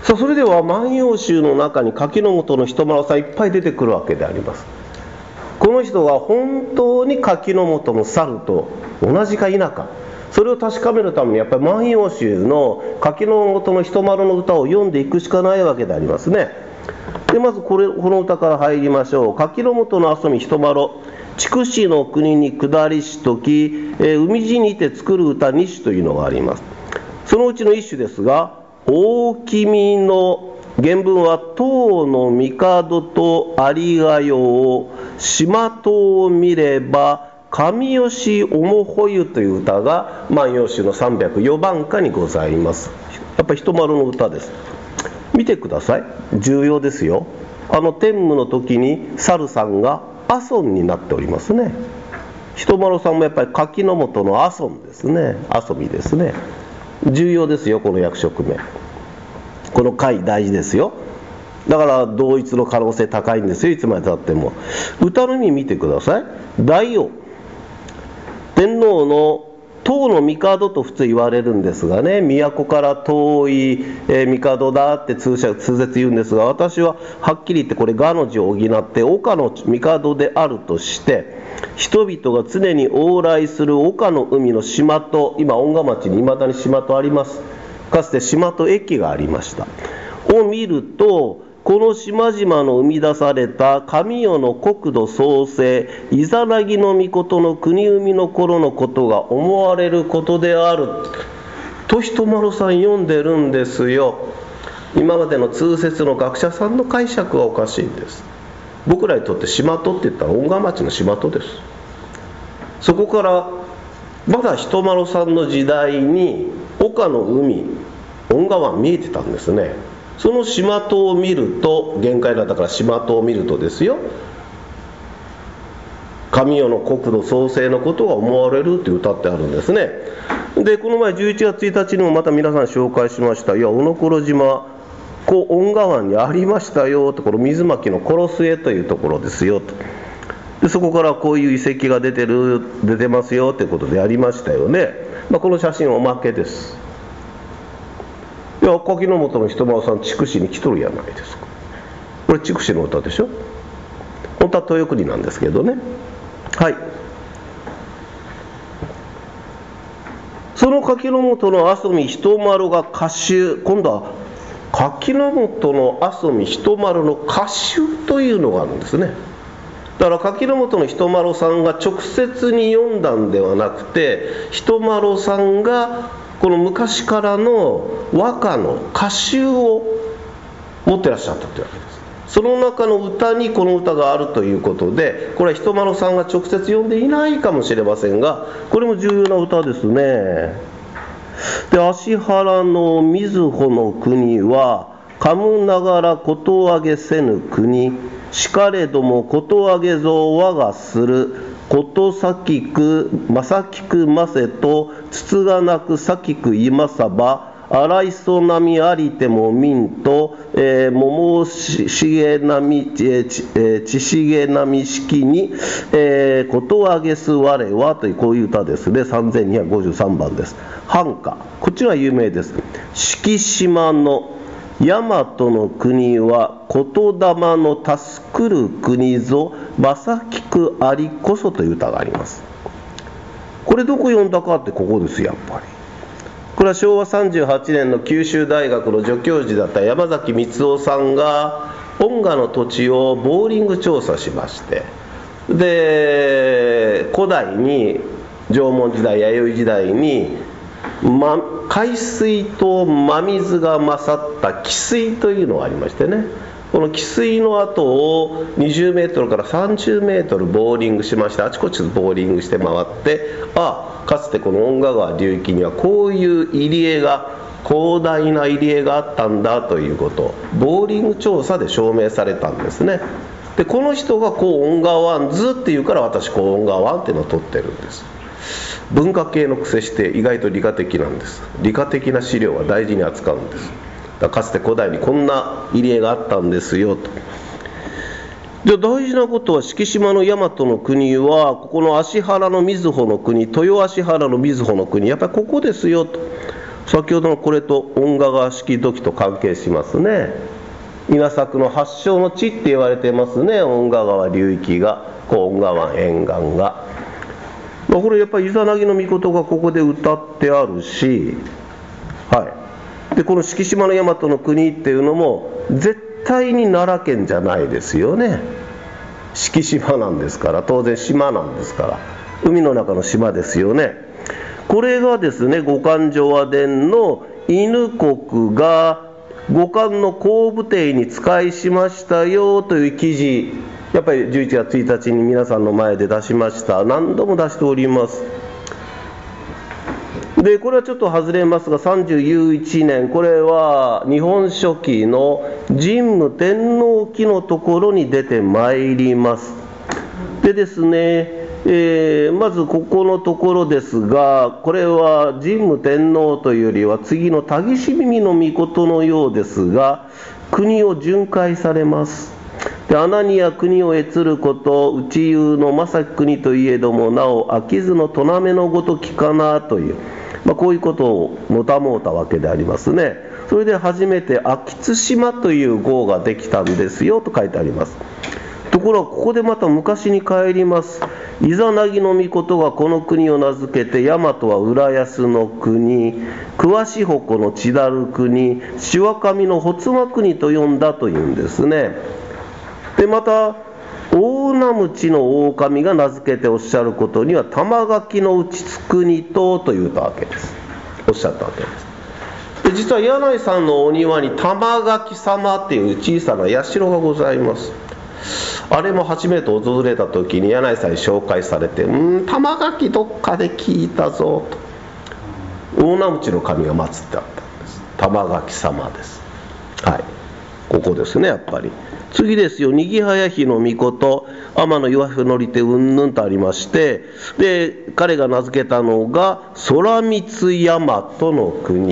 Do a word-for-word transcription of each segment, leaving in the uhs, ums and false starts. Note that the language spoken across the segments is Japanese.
さあ、それでは万葉集の中に柿本の人丸さんいっぱい出てくるわけであります。この人が本当に柿本の猿と同じか否か、それを確かめるためにやっぱり万葉集の柿本の人丸の歌を読んでいくしかないわけでありますね。でまずこれこの歌から入りましょう。柿本の遊び人丸、筑紫の国に下りしとき、えー、海地にて作る歌に首というのがあります。そのうちの一首ですが、大君の原文は唐の帝とありがよう、島戸を見れば上吉面ほゆという歌が万葉集のさんびゃくよんばんかにございます。やっぱり人丸の歌です。見てください、重要ですよ。あの天武の時に猿さんが阿孫になっておりますね。人丸さんもやっぱり柿本の阿孫ですね。遊びですね。重要ですよ、この役職名。この回大事ですよ。だから同一の可能性高いんですよ、いつまでたっても。歌の意味見てください。大王、天皇の唐の帝と普通言われるんですがね、都から遠い、えー、帝だって通説言うんですが、私ははっきり言ってこれがの字を補って岡の帝であるとして、人々が常に往来する岡の海の島戸、今遠賀町にいまだに島戸あります。かつて島戸駅がありましたを見ると、この島々の生み出された神代の国土創生、イザナギの御事の国生みの頃のことが思われることであると人丸さん読んでるんですよ。今までの通説の学者さんの解釈はおかしいんです。僕らにとって島戸って言ったら遠賀町の島戸です。そこからまだ人丸さんの時代に岡の海、遠賀湾見えてたんですね。その島戸を見ると、限界だから島戸を見るとですよ、神代の国土創生のことが思われるって歌ってあるんですね。でこの前じゅういちがつついたちにもまた皆さん紹介しました。いや、小野こ島こう遠賀湾にありましたよと、この水巻の殺す絵というところですよと。でそこからこういう遺跡が出てる出てますよということでありましたよね。まあ、この写真はおまけです。いや、柿本の人丸さん筑紫に来とるやないですか。これ筑紫の歌でしょ。本当は豊国なんですけどね。はい。その柿本の遊び人丸が歌集、今度は柿本の遊び人丸の歌集というのがあるんですね。だから柿本の人丸さんが直接に読んだんではなくて、人丸さんがこの昔からの和歌の歌集を持ってらっしゃったというわけです。その中の歌にこの歌があるということで、これは人丸さんが直接読んでいないかもしれませんが、これも重要な歌ですね。で、芦原の瑞穂の国は、かむながらことあげせぬ国、しかれどもことあげぞ我がする、ことさきくまさきくませとつつがなくさきくいまさば、あらいそなみありてもみんと、えー、ももしげなみ、えーちえー、ちしげなみしきに、えー、ことあげす我はというこういう歌ですね。さんぜんにひゃくごじゅうさんばんです。繁歌、こっちは有名です。敷島の大和の国は言霊の助くる国ぞ正きくありこそという歌があります。これどこ読んだかってここですやっぱり。これはしょうわさんじゅうはちねんの九州大学の助教授だった山崎光雄さんが恩賀の土地をボーリング調査しまして、で古代に縄文時代弥生時代にま、海水と真水が勝った汽水というのがありましてね、この汽水の跡をにじゅうメートルからさんじゅうメートルボーリングしまして、あちこちボーリングして回って、ああかつてこの遠賀川流域にはこういう入り江が、広大な入り江があったんだということをボーリング調査で証明されたんですね。でこの人がこう遠賀湾図っていうから、私こう遠賀湾っていうのを取ってるんです。文化系の癖して意外と理科的なんです。理科的な資料は大事に扱うんです。だからかつて古代にこんな入り江があったんですよと。で大事なことは、敷島の大和の国はここの芦原の瑞穂の国、豊芦原の瑞穂の国、やっぱりここですよと。 先ほどのこれと遠賀式土器と関係しますね。稲作の発祥の地って言われてますね。遠賀川流域が、こう遠賀湾沿岸が、まあ、これやっぱりイザナギの御事がここで歌ってあるし、はい、でこの敷島の大和の国っていうのも絶対に奈良県じゃないですよね。敷島なんですから、当然島なんですから、海の中の島ですよね。これがですね、五漢上和伝の犬国が五漢の後部邸に使いしましたよという記事、やっぱりじゅういちがつついたちに皆さんの前で出しました。何度も出しております。でこれはちょっと外れますが、さんじゅういちねん、これは日本書紀の神武天皇記のところに出てまいります。でですね、えー、まずここのところですが、これは神武天皇というよりは次の田岸耳の御事のようですが、国を巡回されます。で穴には国を閲ること、内有の正き国といえどもなお飽きずのとなめのごときかなという、まあ、こういうことをもたもうたわけでありますね。それで初めて秋津島という号ができたんですよと書いてあります。ところがここでまた昔に帰ります。イザナギの御事がこの国を名付けて、大和は浦安の国、桑子鉾の千樽国、志和上の穂妻国と呼んだというんですね。でまた大名鞭の狼が名付けておっしゃることには、玉垣の内津国とと言ったわけです。おっしゃったわけです。で実は柳井さんのお庭に玉垣様っていう小さな社がございます。あれも初めて訪れた時に柳井さんに紹介されて、うん玉垣どっかで聞いたぞと、大名鞭の神が祀ってあったんです。玉垣様です。はい、ここですね。やっぱり次ですよ、にぎはやひの御事、天の岩船乗りてうんぬんとありまして、で彼が名付けたのが空光大和の国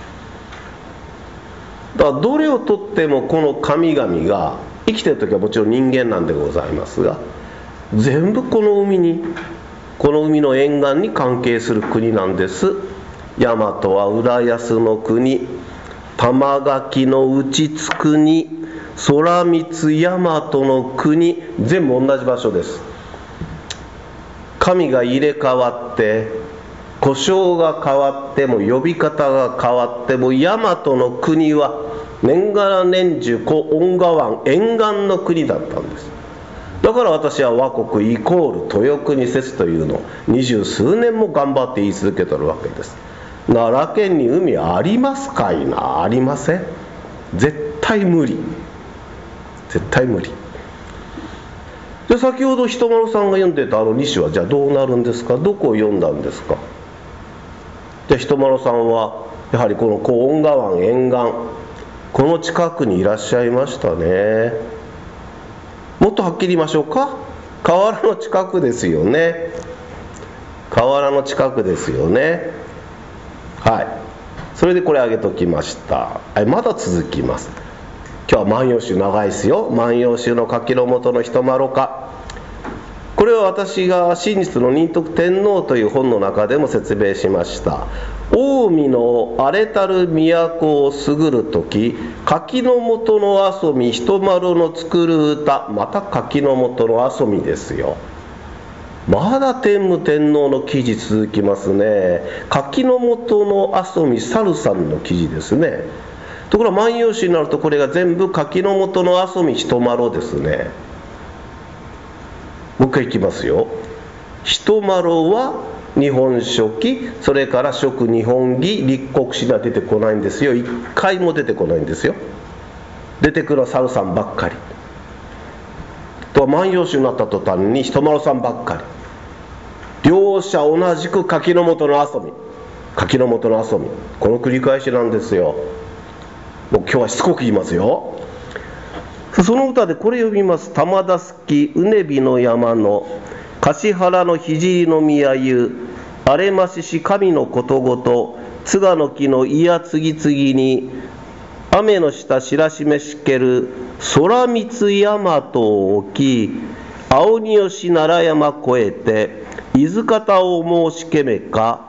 だから、どれをとってもこの神々が生きてる時はもちろん人間なんでございますが、全部この海に、この海の沿岸に関係する国なんです。大和は浦安の国、玉垣の内津国、空光大和の国、全部同じ場所です。神が入れ替わって、呼称が変わっても、呼び方が変わっても、大和の国は年がら年中こう遠賀湾沿岸の国だったんです。だから私は倭国イコール豊国説というのを二十数年も頑張って言い続けてるわけです。奈良県に海ありますかいな、ありません。絶対無理、絶対無理。で先ほど人丸さんが読んでたあのに種はじゃあどうなるんですか、どこを読んだんですか。で人丸さんはやはりこのこう遠賀湾沿岸、この近くにいらっしゃいましたね。もっとはっきり言いましょうか、河原の近くですよね。河原の近くですよね。はい、それでこれあげときました。はい、まだ続きます。今日は万葉集長いですよ。万葉集の書きの元の人丸か、これは私が真実の仁徳天皇という本の中でも説明しました。近江の荒れたる都をすぐるとき、柿の本の遊び人丸の作る歌、また柿の本の遊びですよ。まだ天武天皇の記事続きますね。柿の本の遊び猿さんの記事ですね。ところが万葉集になるとこれが全部柿の本の遊び人丸ですね。もう一回いきますよ。人丸は日本書紀、それから蜀日本紀、立国史には出てこないんですよ。一回も出てこないんですよ。出てくるのは猿さんばっかりと、万葉集になった途端に人丸さんばっかり。両者同じく柿の本の遊び、柿の本の遊び、この繰り返しなんですよ。もう今日はしつこく言いますよ。その歌でこれ読みます。玉田すきうねびの山の橿原の聖の宮湯、あれましし神のことごと、津賀の木のいや次々に、雨の下知らしめしける空光大和を置き、青荷吉奈良山越えて伊豆方を申しけめか、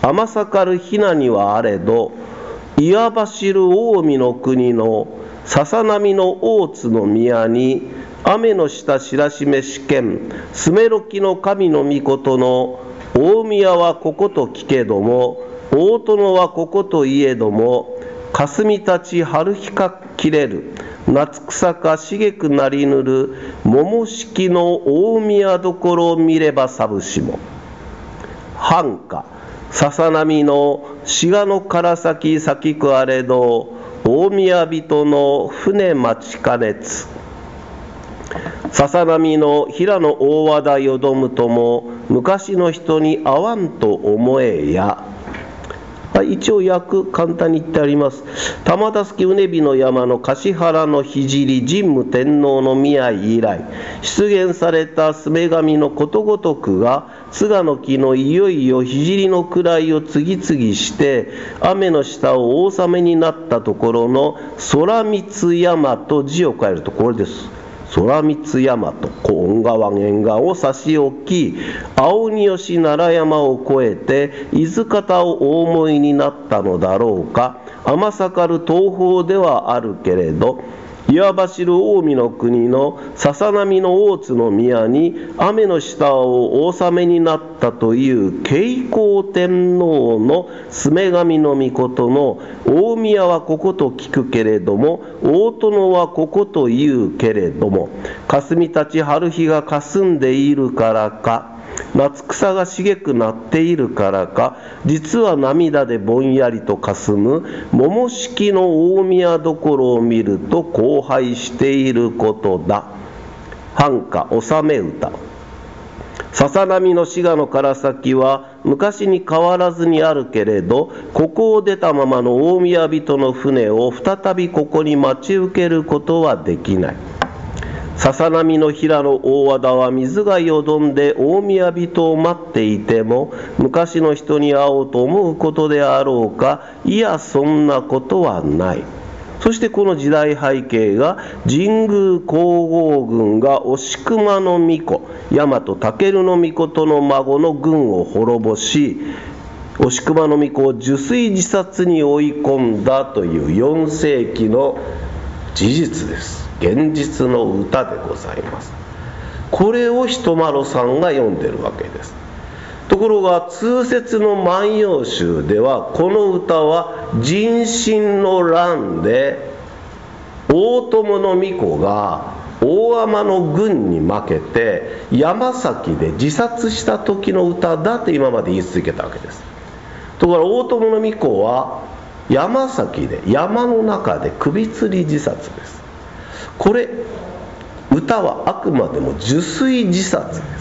天盛る雛にはあれど、岩走る近江の国の笹波の大津の宮に、雨の下知らしめし剣、すめろきの神の御事の、大宮はここと聞けども、大殿はここといえども、霞たち春日か切れる、夏草か茂くなりぬる、桃式の大宮どころを見ればさぶしも。繁歌、笹波の志賀の唐崎咲きくあれど、大宮人の船待ちかねつ。笹波の平の大和田よどむとも、昔の人に会わんと思えや。一応訳簡単に言ってあります。玉田助畝日の山の橿原の聖神武天皇の宮以来、出現されたすめ神のことごとくが、菅の木のいよいよ聖の位を次々して、雨の下をお納めになったところの空光山と字を変えるとこれです。空光山と恩川沿岸を差し置き、青鬼吉奈良山を越えて伊豆方をお思いになったのだろうか。天盛る東方ではあるけれど、岩走る近江の国の笹波の大津の宮に雨の下をお納めになったという慶光天皇のすめ神の御事の、大宮はここと聞くけれども、大殿はここと言うけれども、霞たち春日が霞んでいるからか、夏草が茂くなっているからか、実は涙でぼんやりとかすむ桃式の大宮どころを見ると荒廃していることだ。繁歌、納め歌。笹波の滋賀の唐崎は昔に変わらずにあるけれど、ここを出たままの大宮人の船を再びここに待ち受けることはできない。笹波の平の大和田は水がよどんで大宮人を待っていても、昔の人に会おうと思うことであろうか。いや、そんなことはない。そしてこの時代背景が、神宮皇后軍が押熊の巫女、大和武の御事の孫の軍を滅ぼし、押熊の巫女を受水自殺に追い込んだというよん世紀の事実です。現実の歌でございます。これを人丸さんが読んでるわけです。ところが通説の万葉集では、この歌は人心の乱で、大友の巫女が大海人の軍に負けて山崎で自殺した時の歌だと今まで言い続けたわけです。ところが大友の巫女は山崎で、山の中で首吊り自殺です。これ、歌はあくまでも受水自殺です。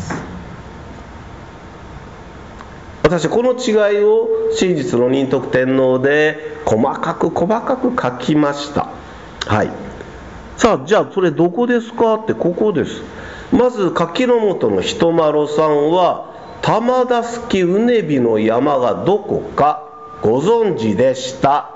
私はこの違いを真実の仁徳天皇で細かく細かく書きました。はい。さあ、じゃあそれどこですかって、ここです。まず柿の本の人丸さんは、玉田助畝日の山がどこかご存知でした。